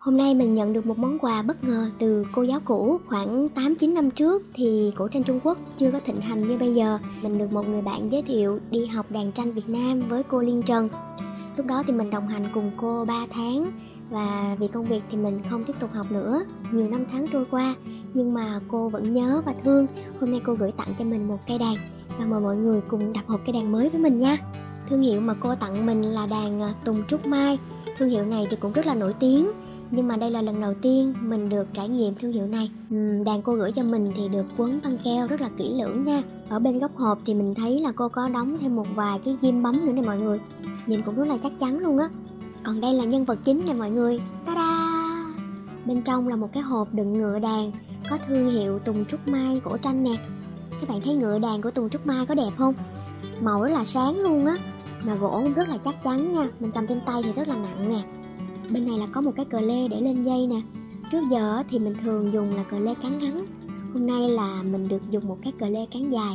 Hôm nay mình nhận được một món quà bất ngờ từ cô giáo cũ. Khoảng 8-9 năm trước thì cổ tranh Trung Quốc chưa có thịnh hành như bây giờ. Mình được một người bạn giới thiệu đi học đàn tranh Việt Nam với cô Liên Trần. Lúc đó thì mình đồng hành cùng cô 3 tháng và vì công việc thì mình không tiếp tục học nữa. Nhiều năm tháng trôi qua nhưng mà cô vẫn nhớ và thương. Hôm nay cô gửi tặng cho mình một cây đàn và mời mọi người cùng đập hộp cây đàn mới với mình nha. Thương hiệu mà cô tặng mình là đàn Tùng Trúc Mai. Thương hiệu này thì cũng rất là nổi tiếng, nhưng mà đây là lần đầu tiên mình được trải nghiệm thương hiệu này. Đàn cô gửi cho mình thì được quấn băng keo rất là kỹ lưỡng nha. Ở bên góc hộp thì mình thấy là cô có đóng thêm một vài cái ghim bấm nữa nè mọi người. Nhìn cũng rất là chắc chắn luôn á. Còn đây là nhân vật chính nè mọi người. Ta-da! Bên trong là một cái hộp đựng ngựa đàn có thương hiệu Tùng Trúc Mai cổ tranh nè. Các bạn thấy ngựa đàn của Tùng Trúc Mai có đẹp không? Màu rất là sáng luôn á, mà gỗ cũng rất là chắc chắn nha. Mình cầm trên tay thì rất là nặng nè. Bên này là có một cái cờ lê để lên dây nè. Trước giờ thì mình thường dùng là cờ lê cán ngắn. Hôm nay là mình được dùng một cái cờ lê cán dài.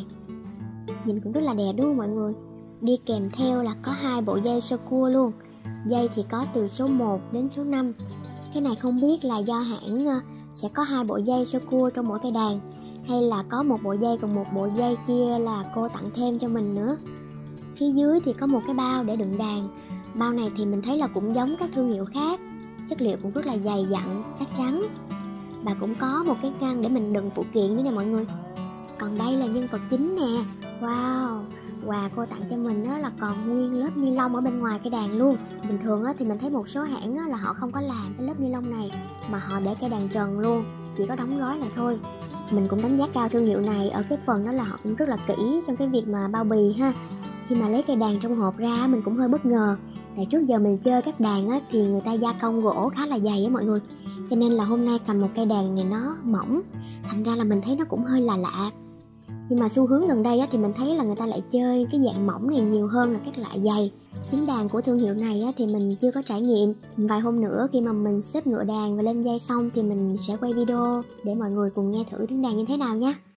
Nhìn cũng rất là đẹp đúng không mọi người? Đi kèm theo là có 2 bộ dây sơ cua luôn. Dây thì có từ số 1 đến số 5. Cái này không biết là do hãng sẽ có 2 bộ dây sơ cua trong mỗi cây đàn, hay là có một bộ dây còn một bộ dây kia là cô tặng thêm cho mình nữa. Phía dưới thì có một cái bao để đựng đàn. Bao này thì mình thấy là cũng giống các thương hiệu khác. Chất liệu cũng rất là dày dặn, chắc chắn. Và cũng có một cái ngăn để mình đựng phụ kiện nữa nè mọi người. Còn đây là nhân vật chính nè. Wow, quà cô tặng cho mình là còn nguyên lớp ni lông ở bên ngoài cây đàn luôn. Bình thường thì mình thấy một số hãng là họ không có làm cái lớp ni lông này, mà họ để cây đàn trần luôn, chỉ có đóng gói lại thôi. Mình cũng đánh giá cao thương hiệu này ở cái phần đó là họ cũng rất là kỹ trong cái việc mà bao bì ha. Khi mà lấy cây đàn trong hộp ra mình cũng hơi bất ngờ. Tại trước giờ mình chơi các đàn thì người ta gia công gỗ khá là dày á mọi người. Cho nên là hôm nay cầm một cây đàn này nó mỏng, thành ra là mình thấy nó cũng hơi là lạ. Nhưng mà xu hướng gần đây thì mình thấy là người ta lại chơi cái dạng mỏng này nhiều hơn là các loại dày. Tiếng đàn của thương hiệu này thì mình chưa có trải nghiệm. Vài hôm nữa khi mà mình xếp ngựa đàn và lên dây xong thì mình sẽ quay video để mọi người cùng nghe thử tiếng đàn như thế nào nhé.